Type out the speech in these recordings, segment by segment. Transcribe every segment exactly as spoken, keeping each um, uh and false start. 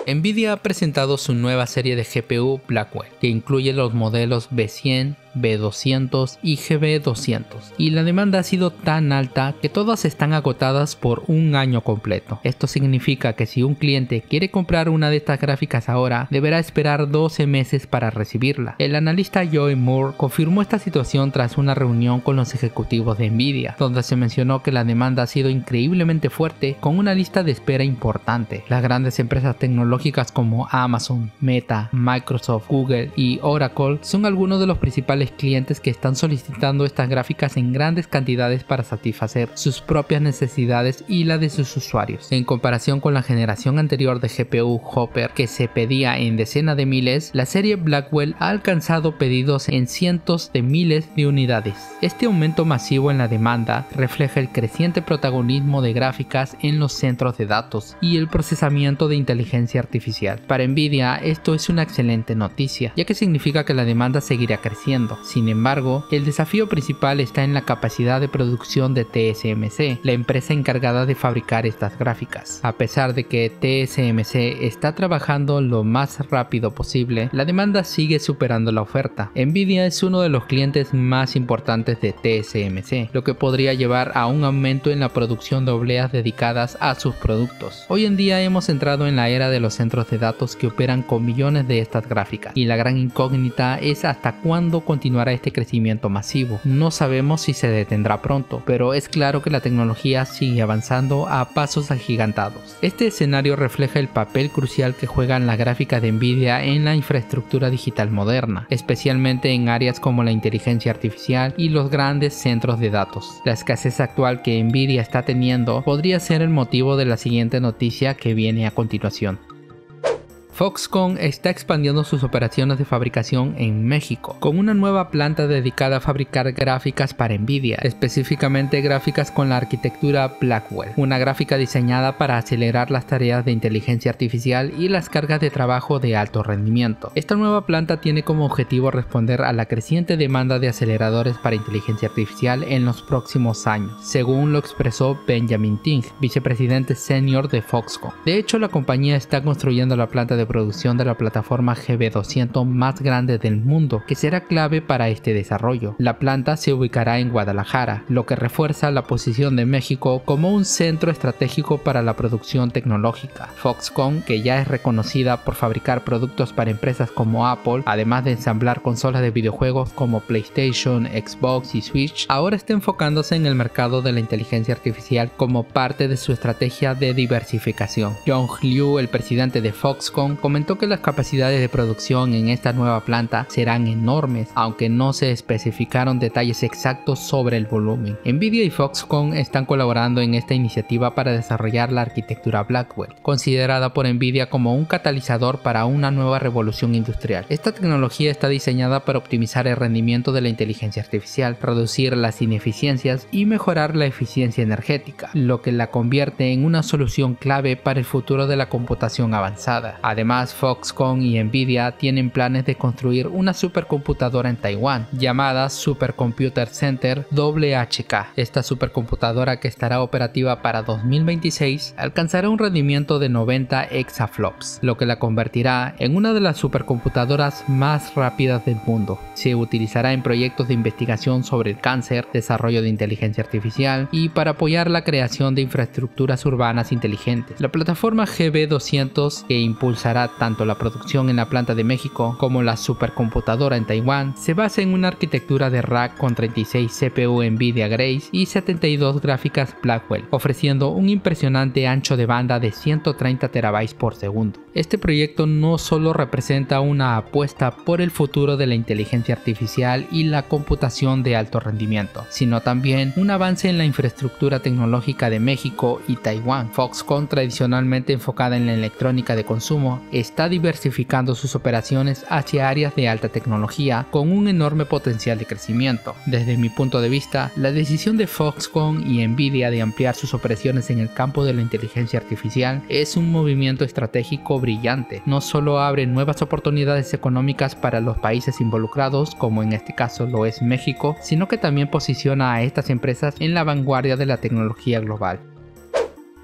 Nvidia ha presentado su nueva serie de G P U Blackwell, que incluye los modelos B cien, B doscientos y G B doscientos, y la demanda ha sido tan alta que todas están agotadas por un año completo. Esto significa que si un cliente quiere comprar una de estas gráficas ahora, deberá esperar doce meses para recibirla. El analista Joe Moore confirmó esta situación tras una reunión con los ejecutivos de Nvidia, donde se mencionó que la demanda ha sido increíblemente fuerte, con una lista de espera importante. Las grandes empresas tecnológicas como Amazon, Meta, Microsoft, Google y Oracle son algunos de los principales clientes que están solicitando estas gráficas en grandes cantidades para satisfacer sus propias necesidades y la de sus usuarios. En comparación con la generación anterior de G P U Hopper, que se pedía en decenas de miles, la serie Blackwell ha alcanzado pedidos en cientos de miles de unidades. Este aumento masivo en la demanda refleja el creciente protagonismo de gráficas en los centros de datos y el procesamiento de inteligencia artificial. Para Nvidia esto es una excelente noticia, ya que significa que la demanda seguirá creciendo. Sin embargo, el desafío principal está en la capacidad de producción de T S M C, la empresa encargada de fabricar estas gráficas. A pesar de que T S M C está trabajando lo más rápido posible, la demanda sigue superando la oferta. Nvidia es uno de los clientes más importantes de T S M C, lo que podría llevar a un aumento en la producción de obleas dedicadas a sus productos. Hoy en día hemos entrado en la era de los centros de datos que operan con millones de estas gráficas, y la gran incógnita es hasta cuándo continuará este crecimiento masivo. No sabemos si se detendrá pronto, pero es claro que la tecnología sigue avanzando a pasos agigantados. Este escenario refleja el papel crucial que juegan las gráficas de Nvidia en la infraestructura digital moderna, especialmente en áreas como la inteligencia artificial y los grandes centros de datos. La escasez actual que Nvidia está teniendo podría ser el motivo de la siguiente noticia que viene a continuación. Foxconn está expandiendo sus operaciones de fabricación en México, con una nueva planta dedicada a fabricar gráficas para Nvidia, específicamente gráficas con la arquitectura Blackwell, una gráfica diseñada para acelerar las tareas de inteligencia artificial y las cargas de trabajo de alto rendimiento. Esta nueva planta tiene como objetivo responder a la creciente demanda de aceleradores para inteligencia artificial en los próximos años, según lo expresó Benjamin Ting, vicepresidente senior de Foxconn. De hecho, la compañía está construyendo la planta de producción de la plataforma G B doscientos más grande del mundo, que será clave para este desarrollo. La planta se ubicará en Guadalajara, lo que refuerza la posición de México como un centro estratégico para la producción tecnológica. Foxconn, que ya es reconocida por fabricar productos para empresas como Apple, además de ensamblar consolas de videojuegos como PlayStation, Xbox y Switch, ahora está enfocándose en el mercado de la inteligencia artificial como parte de su estrategia de diversificación. John Liu, el presidente de Foxconn, comentó que las capacidades de producción en esta nueva planta serán enormes, aunque no se especificaron detalles exactos sobre el volumen. Nvidia y Foxconn están colaborando en esta iniciativa para desarrollar la arquitectura Blackwell, considerada por Nvidia como un catalizador para una nueva revolución industrial. Esta tecnología está diseñada para optimizar el rendimiento de la inteligencia artificial, reducir las ineficiencias y mejorar la eficiencia energética, lo que la convierte en una solución clave para el futuro de la computación avanzada. Además, Foxconn y Nvidia tienen planes de construir una supercomputadora en Taiwán, llamada Supercomputer Center W H K. Esta supercomputadora, que estará operativa para dos mil veintiséis, alcanzará un rendimiento de noventa exaflops, lo que la convertirá en una de las supercomputadoras más rápidas del mundo. Se utilizará en proyectos de investigación sobre el cáncer, desarrollo de inteligencia artificial y para apoyar la creación de infraestructuras urbanas inteligentes. La plataforma G B doscientos, que impulsará tanto la producción en la planta de México como la supercomputadora en Taiwán, se basa en una arquitectura de rack con treinta y seis C P U Nvidia Grace y setenta y dos gráficas Blackwell, ofreciendo un impresionante ancho de banda de ciento treinta terabytes por segundo. Este proyecto no solo representa una apuesta por el futuro de la inteligencia artificial y la computación de alto rendimiento, sino también un avance en la infraestructura tecnológica de México y Taiwán. Foxconn, tradicionalmente enfocada en la electrónica de consumo, está diversificando sus operaciones hacia áreas de alta tecnología con un enorme potencial de crecimiento. Desde mi punto de vista, la decisión de Foxconn y Nvidia de ampliar sus operaciones en el campo de la inteligencia artificial es un movimiento estratégico brillante. No solo abre nuevas oportunidades económicas para los países involucrados, como en este caso lo es México, sino que también posiciona a estas empresas en la vanguardia de la tecnología global.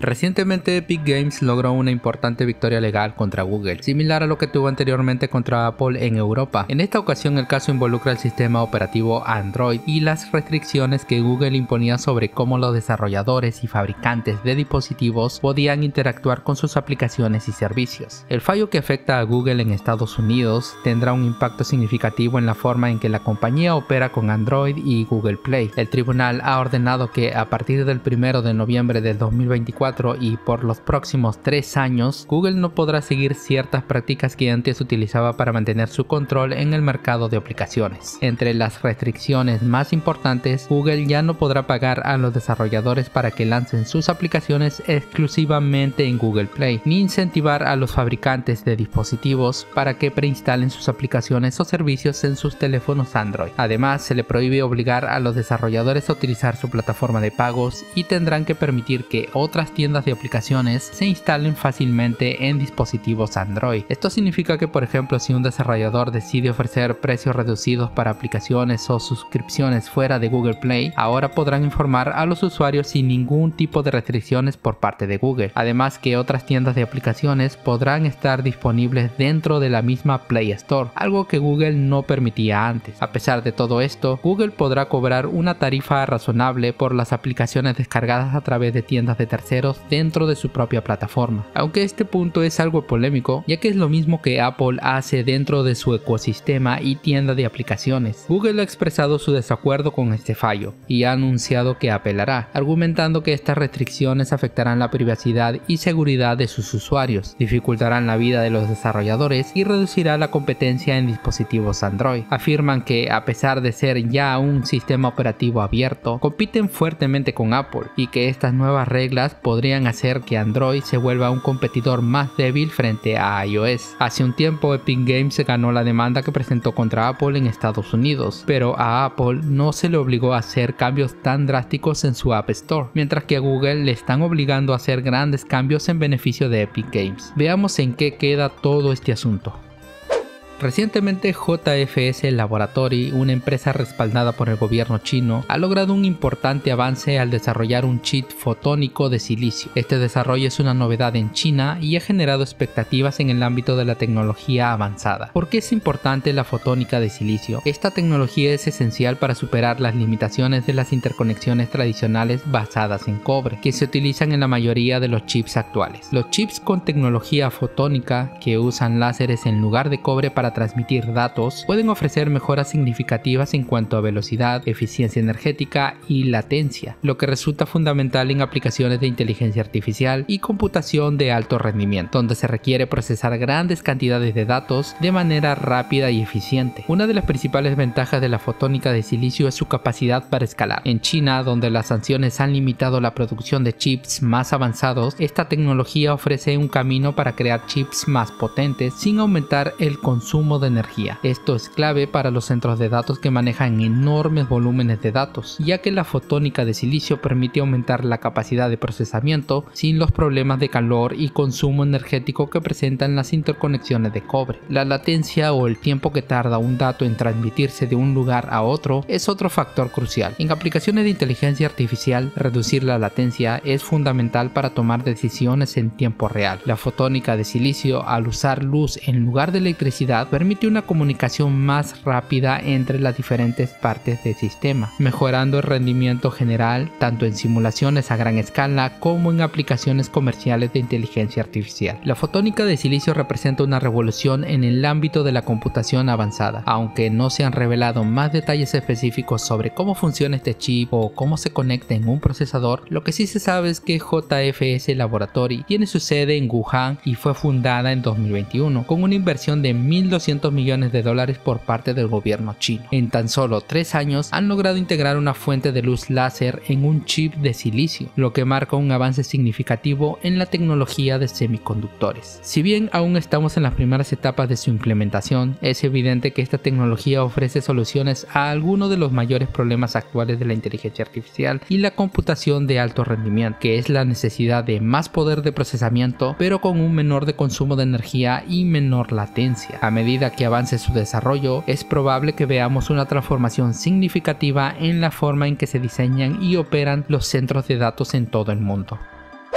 Recientemente Epic Games logró una importante victoria legal contra Google, similar a lo que tuvo anteriormente contra Apple en Europa. En esta ocasión el caso involucra el sistema operativo Android y las restricciones que Google imponía sobre cómo los desarrolladores y fabricantes de dispositivos podían interactuar con sus aplicaciones y servicios. El fallo que afecta a Google en Estados Unidos tendrá un impacto significativo en la forma en que la compañía opera con Android y Google Play. El tribunal ha ordenado que a partir del primero de noviembre del dos mil veinticuatro y por los próximos tres años, Google no podrá seguir ciertas prácticas que antes utilizaba para mantener su control en el mercado de aplicaciones. Entre las restricciones más importantes, Google ya no podrá pagar a los desarrolladores para que lancen sus aplicaciones exclusivamente en Google Play, ni incentivar a los fabricantes de dispositivos para que preinstalen sus aplicaciones o servicios en sus teléfonos Android. Además, se le prohíbe obligar a los desarrolladores a utilizar su plataforma de pagos y tendrán que permitir que otras tiendas de aplicaciones se instalen fácilmente en dispositivos Android. Esto significa que, por ejemplo, si un desarrollador decide ofrecer precios reducidos para aplicaciones o suscripciones fuera de Google Play, ahora podrán informar a los usuarios sin ningún tipo de restricciones por parte de Google. Además, que otras tiendas de aplicaciones podrán estar disponibles dentro de la misma Play Store, algo que Google no permitía antes. A pesar de todo esto, Google podrá cobrar una tarifa razonable por las aplicaciones descargadas a través de tiendas de terceros dentro de su propia plataforma, aunque este punto es algo polémico, ya que es lo mismo que Apple hace dentro de su ecosistema y tienda de aplicaciones. Google ha expresado su desacuerdo con este fallo y ha anunciado que apelará, argumentando que estas restricciones afectarán la privacidad y seguridad de sus usuarios, dificultarán la vida de los desarrolladores y reducirá la competencia en dispositivos Android. Afirman que, a pesar de ser ya un sistema operativo abierto, compiten fuertemente con Apple y que estas nuevas reglas podrían hacer que Android se vuelva un competidor más débil frente a iOS. Hace un tiempo Epic Games ganó la demanda que presentó contra Apple en Estados Unidos, pero a Apple no se le obligó a hacer cambios tan drásticos en su App Store, mientras que a Google le están obligando a hacer grandes cambios en beneficio de Epic Games. Veamos en qué queda todo este asunto. Recientemente J F S Laboratory, una empresa respaldada por el gobierno chino, ha logrado un importante avance al desarrollar un chip fotónico de silicio. Este desarrollo es una novedad en China y ha generado expectativas en el ámbito de la tecnología avanzada. ¿Por qué es importante la fotónica de silicio? Esta tecnología es esencial para superar las limitaciones de las interconexiones tradicionales basadas en cobre, que se utilizan en la mayoría de los chips actuales. Los chips con tecnología fotónica, que usan láseres en lugar de cobre para transmitir datos, pueden ofrecer mejoras significativas en cuanto a velocidad, eficiencia energética y latencia, lo que resulta fundamental en aplicaciones de inteligencia artificial y computación de alto rendimiento, donde se requiere procesar grandes cantidades de datos de manera rápida y eficiente. Una de las principales ventajas de la fotónica de silicio es su capacidad para escalar. En China, donde las sanciones han limitado la producción de chips más avanzados, esta tecnología ofrece un camino para crear chips más potentes sin aumentar el consumo de energía. Esto es clave para los centros de datos que manejan enormes volúmenes de datos, ya que la fotónica de silicio permite aumentar la capacidad de procesamiento sin los problemas de calor y consumo energético que presentan las interconexiones de cobre. La latencia o el tiempo que tarda un dato en transmitirse de un lugar a otro es otro factor crucial. En aplicaciones de inteligencia artificial, reducir la latencia es fundamental para tomar decisiones en tiempo real. La fotónica de silicio, al usar luz en lugar de electricidad, permite una comunicación más rápida entre las diferentes partes del sistema, mejorando el rendimiento general tanto en simulaciones a gran escala como en aplicaciones comerciales de inteligencia artificial. La fotónica de silicio representa una revolución en el ámbito de la computación avanzada, aunque no se han revelado más detalles específicos sobre cómo funciona este chip o cómo se conecta en un procesador. Lo que sí se sabe es que J F S Laboratory tiene su sede en Wuhan y fue fundada en dos mil veintiuno con una inversión de mil doscientos millones de dólares por parte del gobierno chino. En tan solo tres años han logrado integrar una fuente de luz láser en un chip de silicio, lo que marca un avance significativo en la tecnología de semiconductores. Si bien aún estamos en las primeras etapas de su implementación, es evidente que esta tecnología ofrece soluciones a algunos de los mayores problemas actuales de la inteligencia artificial y la computación de alto rendimiento, que es la necesidad de más poder de procesamiento, pero con un menor de consumo de energía y menor latencia. A medida que avance su desarrollo, es probable que veamos una transformación significativa en la forma en que se diseñan y operan los centros de datos en todo el mundo.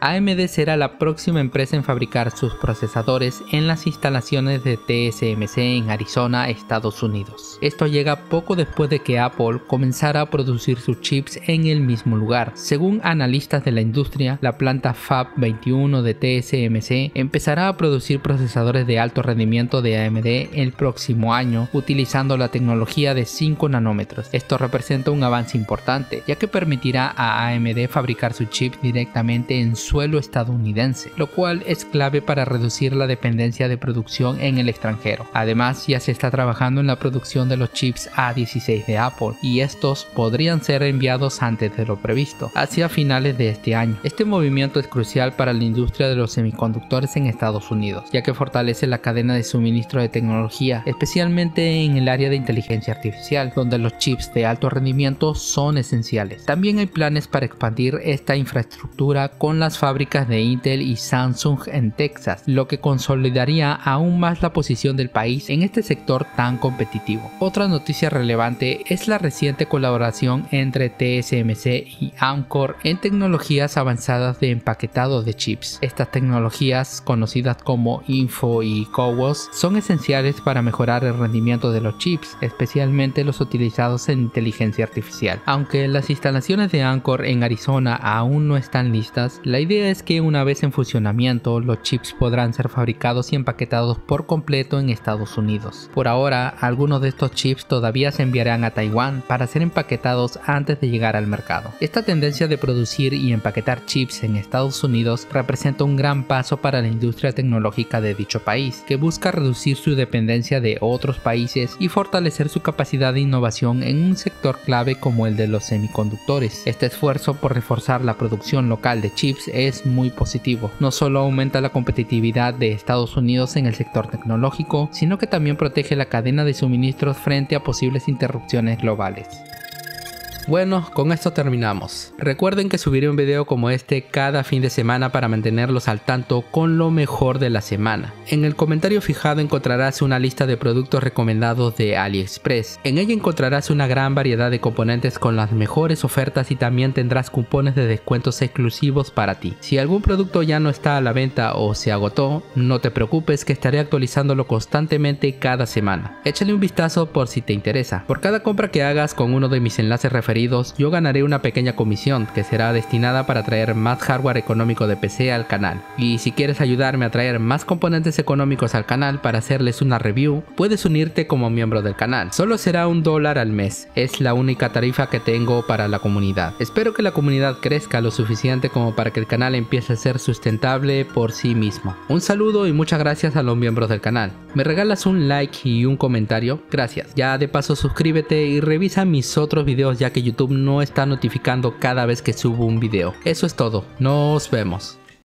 A M D será la próxima empresa en fabricar sus procesadores en las instalaciones de T S M C en Arizona, Estados Unidos. Esto llega poco después de que Apple comenzara a producir sus chips en el mismo lugar. Según analistas de la industria, la planta Fab veintiuno de T S M C empezará a producir procesadores de alto rendimiento de A M D el próximo año utilizando la tecnología de cinco nanómetros. Esto representa un avance importante, ya que permitirá a A M D fabricar su chip directamente en suelo estadounidense, lo cual es clave para reducir la dependencia de producción en el extranjero. Además, ya se está trabajando en la producción de los chips A dieciséis de Apple, y estos podrían ser enviados antes de lo previsto, hacia finales de este año. Este movimiento es crucial para la industria de los semiconductores en Estados Unidos, ya que fortalece la cadena de suministro de tecnología, especialmente en el área de inteligencia artificial, donde los chips de alto rendimiento son esenciales. También hay planes para expandir esta infraestructura con las fábricas de Intel y Samsung en Texas, lo que consolidaría aún más la posición del país en este sector tan competitivo. Otra noticia relevante es la reciente colaboración entre T S M C y Amkor en tecnologías avanzadas de empaquetado de chips. Estas tecnologías, conocidas como Info y CoWoS, son esenciales para mejorar el rendimiento de los chips, especialmente los utilizados en inteligencia artificial. Aunque las instalaciones de Amkor en Arizona aún no están listas, la idea es que una vez en funcionamiento, los chips podrán ser fabricados y empaquetados por completo en Estados Unidos. Por ahora, algunos de estos chips todavía se enviarán a Taiwán para ser empaquetados antes de llegar al mercado. Esta tendencia de producir y empaquetar chips en Estados Unidos representa un gran paso para la industria tecnológica de dicho país, que busca reducir su dependencia de otros países y fortalecer su capacidad de innovación en un sector clave como el de los semiconductores. Este esfuerzo por reforzar la producción local de chips es muy positivo. No solo aumenta la competitividad de Estados Unidos en el sector tecnológico, sino que también protege la cadena de suministros frente a posibles interrupciones globales. Bueno, con esto terminamos. Recuerden que subiré un video como este cada fin de semana para mantenerlos al tanto con lo mejor de la semana. En el comentario fijado encontrarás una lista de productos recomendados de AliExpress. En ella encontrarás una gran variedad de componentes con las mejores ofertas y también tendrás cupones de descuentos exclusivos para ti. Si algún producto ya no está a la venta o se agotó, no te preocupes, que estaré actualizándolo constantemente cada semana. Échale un vistazo por si te interesa. Por cada compra que hagas con uno de mis enlaces referidos, yo ganaré una pequeña comisión que será destinada para traer más hardware económico de P C al canal. Y si quieres ayudarme a traer más componentes económicos al canal para hacerles una review, puedes unirte como miembro del canal. Solo será un dólar al mes, es la única tarifa que tengo para la comunidad. Espero que la comunidad crezca lo suficiente como para que el canal empiece a ser sustentable por sí mismo. Un saludo y muchas gracias a los miembros del canal. ¿Me regalas un like y un comentario? Gracias. Ya de paso suscríbete y revisa mis otros videos, ya que YouTube no está notificando cada vez que subo un video. Eso es todo. Nos vemos.